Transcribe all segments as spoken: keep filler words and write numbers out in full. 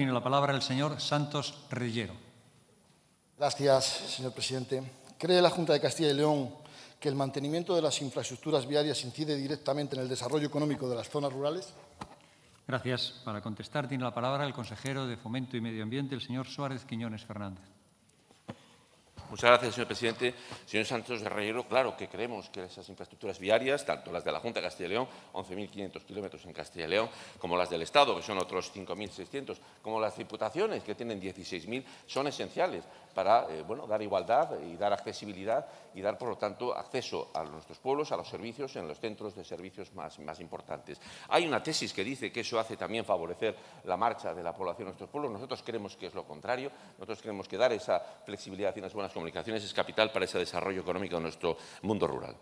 Tiene la palabra el señor Santos Reyero. Gracias, señor presidente. ¿Cree la Junta de Castilla y León que el mantenimiento de las infraestructuras viarias incide directamente en el desarrollo económico de las zonas rurales? Gracias. Para contestar tiene la palabra el consejero de Fomento y Medio Ambiente, el señor Suárez Quiñones Fernández. Muchas gracias, señor presidente. Señor Santos Reyero, claro que creemos que esas infraestructuras viarias, tanto las de la Junta de Castilla y León, once mil quinientos kilómetros en Castilla y León, como las del Estado, que son otros cinco mil seiscientos, como las diputaciones, que tienen dieciséis mil, son esenciales para eh, bueno, dar igualdad y dar accesibilidad y dar, por lo tanto, acceso a nuestros pueblos, a los servicios, en los centros de servicios más, más importantes. Hay una tesis que dice que eso hace también favorecer la marcha de la población en nuestros pueblos. Nosotros creemos que es lo contrario. Nosotros creemos que dar esa flexibilidad y unas buenas comunicaciones es capital para ese desarrollo económico de nuestro mundo rural.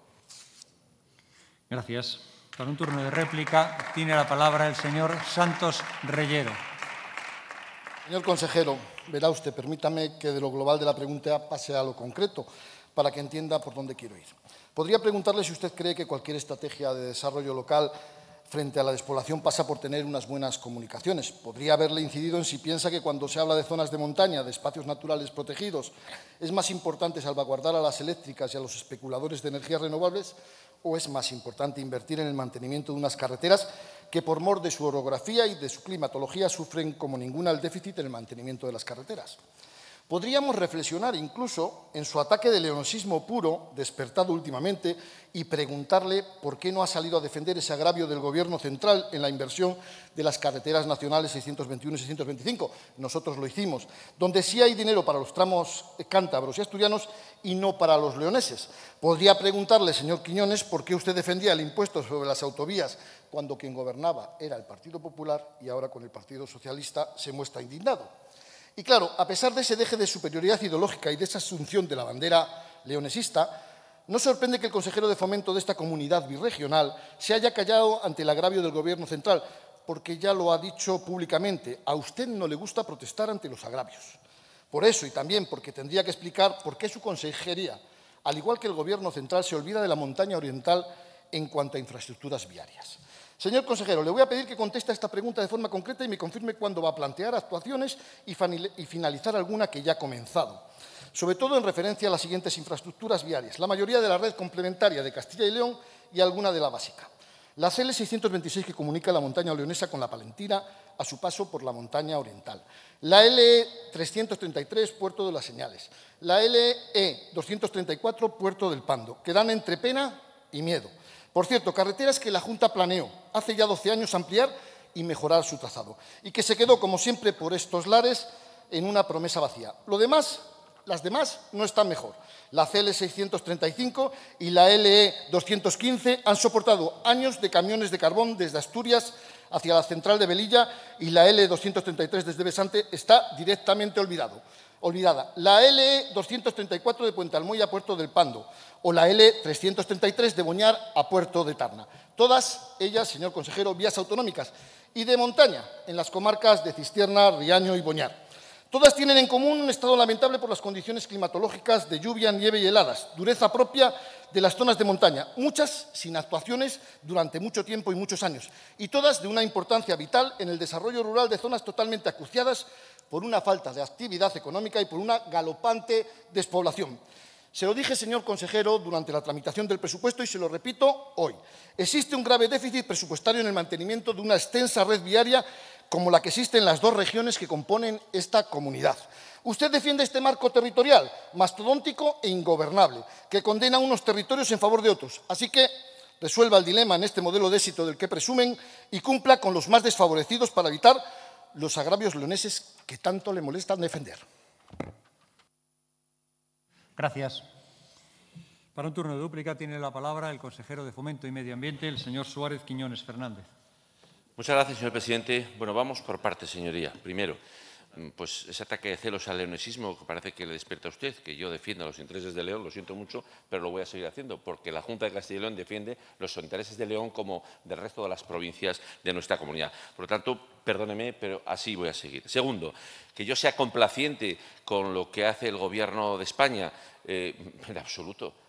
Gracias. Para un turno de réplica tiene la palabra el señor Santos Reyero. Señor consejero, verá usted, permítame que de lo global de la pregunta pase a lo concreto para que entienda por dónde quiero ir. Podría preguntarle si usted cree que cualquier estrategia de desarrollo local frente a la despoblación pasa por tener unas buenas comunicaciones. Podría haberle incidido en si piensa que cuando se habla de zonas de montaña, de espacios naturales protegidos, es más importante salvaguardar a las eléctricas y a los especuladores de energías renovables o es más importante invertir en el mantenimiento de unas carreteras que por mor de su orografía y de su climatología sufren como ninguna el déficit en el mantenimiento de las carreteras. Podríamos reflexionar incluso en su ataque de leonesismo puro, despertado últimamente, y preguntarle por qué no ha salido a defender ese agravio del Gobierno central en la inversión de las carreteras nacionales seiscientos veintiuno y seiscientos veinticinco. Nosotros lo hicimos, donde sí hay dinero para los tramos cántabros y asturianos y no para los leoneses. Podría preguntarle, señor Quiñones, por qué usted defendía el impuesto sobre las autovías cuando quien gobernaba era el Partido Popular y ahora con el Partido Socialista se muestra indignado. Y claro, a pesar de ese deje de superioridad ideológica y de esa asunción de la bandera leonesista, no sorprende que el consejero de Fomento de esta comunidad birregional se haya callado ante el agravio del Gobierno central, porque ya lo ha dicho públicamente, a usted no le gusta protestar ante los agravios. Por eso, y también porque tendría que explicar por qué su consejería, al igual que el Gobierno central, se olvida de la montaña oriental en cuanto a infraestructuras viarias. Señor consejero, le voy a pedir que conteste a esta pregunta de forma concreta y me confirme cuándo va a plantear actuaciones y finalizar alguna que ya ha comenzado, sobre todo en referencia a las siguientes infraestructuras viarias, la mayoría de la red complementaria de Castilla y León y alguna de la básica. La C L seiscientos veintiséis que comunica la montaña leonesa con la Palentina a su paso por la montaña oriental. La L E trescientos treinta y tres, Puerto de las Señales. La L E doscientos treinta y cuatro, Puerto del Pando, que dan entre pena y miedo. Por cierto, carreteras que la Junta planeó hace ya doce años ampliar y mejorar su trazado y que se quedó, como siempre, por estos lares en una promesa vacía. Lo demás, las demás no están mejor. La C L seiscientos treinta y cinco y la L E doscientos quince han soportado años de camiones de carbón desde Asturias hacia la central de Velilla y la L E doscientos treinta y tres desde Besante está directamente olvidado. olvidada. La L E doscientos treinta y cuatro de Puente Almoya a Puerto del Pando o la L E trescientos treinta y tres de Boñar a Puerto de Tarna. Todas ellas, señor consejero, vías autonómicas y de montaña en las comarcas de Cistierna, Riaño y Boñar. Todas tienen en común un estado lamentable por las condiciones climatológicas de lluvia, nieve y heladas, dureza propia de las zonas de montaña, muchas sin actuaciones durante mucho tiempo y muchos años, y todas de una importancia vital en el desarrollo rural de zonas totalmente acuciadas por una falta de actividad económica y por una galopante despoblación. Se lo dije, señor consejero, durante la tramitación del presupuesto y se lo repito hoy. Existe un grave déficit presupuestario en el mantenimiento de una extensa red viaria como la que existe en las dos regiones que componen esta comunidad. Usted defiende este marco territorial mastodóntico e ingobernable, que condena unos territorios en favor de otros. Así que resuelva el dilema en este modelo de éxito del que presumen y cumpla con los más desfavorecidos para evitar los agravios leoneses que tanto le molestan defender. Gracias. Para un turno de dúplica tiene la palabra el consejero de Fomento y Medio Ambiente, el señor Suárez Quiñones Fernández. Muchas gracias, señor presidente. Bueno, vamos por partes, señoría. Primero, pues ese ataque de celos al leonesismo que parece que le despierta a usted, que yo defiendo los intereses de León, lo siento mucho, pero lo voy a seguir haciendo, porque la Junta de Castilla y León defiende los intereses de León como del resto de las provincias de nuestra comunidad. Por lo tanto, perdóneme, pero así voy a seguir. Segundo, que yo sea complaciente con lo que hace el Gobierno de España, eh, en absoluto.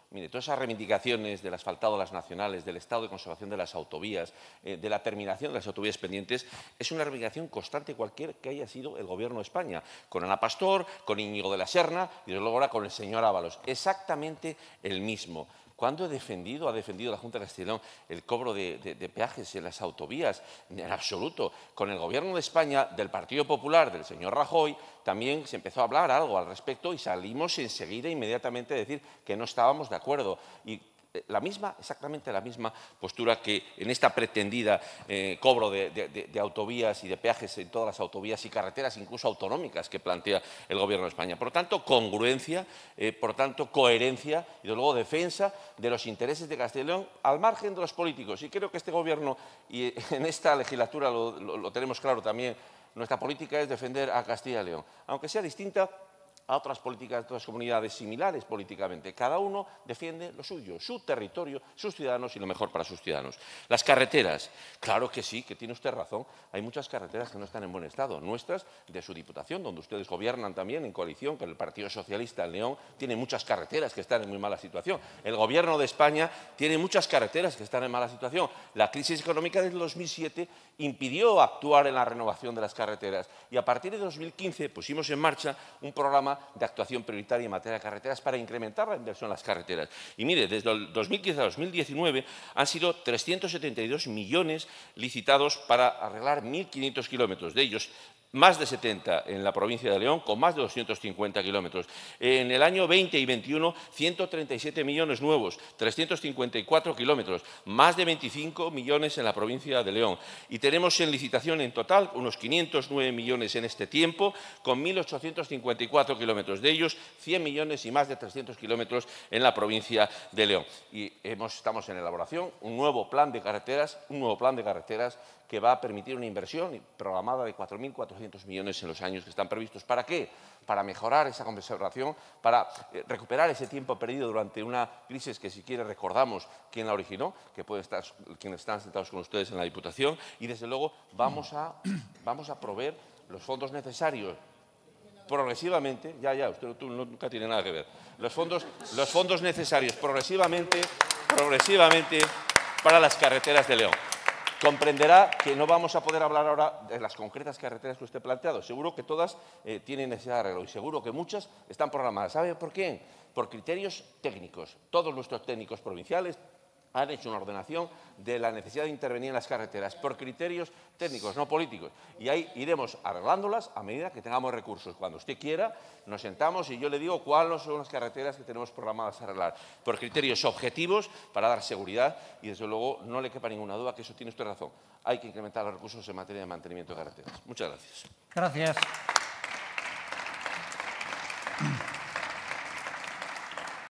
Mire, todas esas reivindicaciones del asfaltado de las nacionales, del estado de conservación de las autovías, eh, de la terminación de las autovías pendientes, es una reivindicación constante cualquier que haya sido el Gobierno de España, con Ana Pastor, con Íñigo de la Serna y desde luego ahora con el señor Ábalos. Exactamente el mismo. ¿Cuándo he defendido, ha defendido la Junta de Castilla y León el cobro de, de, de peajes en las autovías? En absoluto. Con el Gobierno de España, del Partido Popular, del señor Rajoy, también se empezó a hablar algo al respecto y salimos enseguida, inmediatamente, a decir que no estábamos de acuerdo. Y la misma, exactamente la misma postura que en esta pretendida eh, cobro de, de, de autovías y de peajes en todas las autovías y carreteras, incluso autonómicas, que plantea el Gobierno de España. Por lo tanto, congruencia, eh, por tanto, coherencia y, desde luego, defensa de los intereses de Castilla y León al margen de los políticos. Y creo que este Gobierno, y en esta legislatura lo, lo, lo tenemos claro también, nuestra política es defender a Castilla y León, aunque sea distinta a otras políticas, a otras comunidades similares políticamente. Cada uno defiende lo suyo, su territorio, sus ciudadanos y lo mejor para sus ciudadanos. Las carreteras, claro que sí, que tiene usted razón. Hay muchas carreteras que no están en buen estado. Nuestras, de su diputación, donde ustedes gobiernan también en coalición con el Partido Socialista en León, tiene muchas carreteras que están en muy mala situación. El Gobierno de España tiene muchas carreteras que están en mala situación. La crisis económica del dos mil siete impidió actuar en la renovación de las carreteras y a partir de dos mil quince pusimos en marcha un programa de actuación prioritaria en materia de carreteras para incrementar la inversión en las carreteras. Y mire, desde el dos mil quince a dos mil diecinueve han sido trescientos setenta y dos millones licitados para arreglar mil quinientos kilómetros, de ellos más de setenta en la provincia de León, con más de doscientos cincuenta kilómetros. En el año veinte y veintiuno, ciento treinta y siete millones nuevos, trescientos cincuenta y cuatro kilómetros, más de veinticinco millones en la provincia de León. Y tenemos en licitación en total unos quinientos nueve millones en este tiempo, con mil ochocientos cincuenta y cuatro kilómetros, de ellos cien millones y más de trescientos kilómetros en la provincia de León. Y hemos, estamos en elaboración un nuevo plan de carreteras, un nuevo plan de carreteras que va a permitir una inversión programada de cuatro mil cuatrocientos millones en los años que están previstos. ¿Para qué? Para mejorar esa conservación, para eh, recuperar ese tiempo perdido durante una crisis que, si quiere, recordamos quién la originó, que pueden estar quienes están sentados con ustedes en la Diputación, y, desde luego, vamos a, vamos a proveer los fondos necesarios progresivamente, ya, ya, usted tú, nunca tiene nada que ver, los fondos, los fondos necesarios progresivamente, progresivamente para las carreteras de León. Comprenderá que no vamos a poder hablar ahora de las concretas carreteras que usted ha planteado. Seguro que todas eh, tienen necesidad de arreglo y seguro que muchas están programadas. ¿Sabe por qué? Por criterios técnicos. Todos nuestros técnicos provinciales han hecho una ordenación de la necesidad de intervenir en las carreteras por criterios técnicos, no políticos. Y ahí iremos arreglándolas a medida que tengamos recursos. Cuando usted quiera, nos sentamos y yo le digo cuáles son las carreteras que tenemos programadas a arreglar. Por criterios objetivos, para dar seguridad y, desde luego, no le quepa ninguna duda que eso tiene usted razón. Hay que incrementar los recursos en materia de mantenimiento de carreteras. Muchas gracias. Gracias.